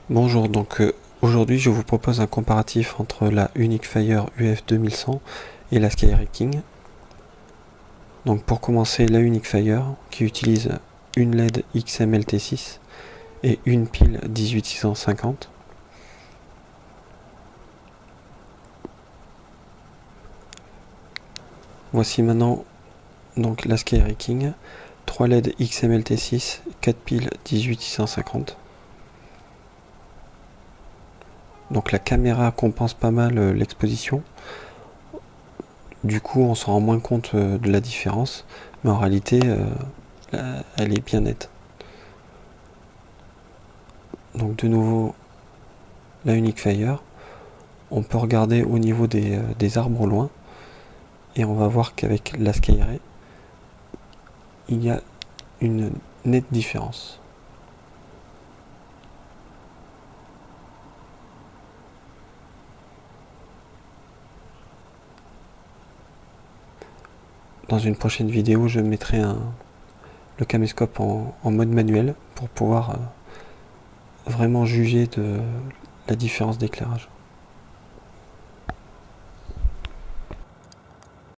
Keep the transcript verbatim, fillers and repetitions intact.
Bonjour, donc euh, aujourd'hui je vous propose un comparatif entre la UniqueFire U F deux mille cent et la SkyRay. Donc pour commencer, la UniqueFire qui utilise une L E D X M L T six et une pile dix-huit six cent cinquante. Voici maintenant donc la SkyRay, trois L E D X M L T six, quatre piles dix-huit six cent cinquante. Donc la caméra compense pas mal euh, l'exposition. Du coup, on s'en rend moins compte euh, de la différence, mais en réalité, euh, là, elle est bien nette. Donc de nouveau, la UniqueFire, on peut regarder au niveau des, euh, des arbres au loin, et on va voir qu'avec la SkyRay, il y a une nette différence. Dans une prochaine vidéo, je mettrai un, le caméscope en, en mode manuel pour pouvoir euh, vraiment juger de la différence d'éclairage.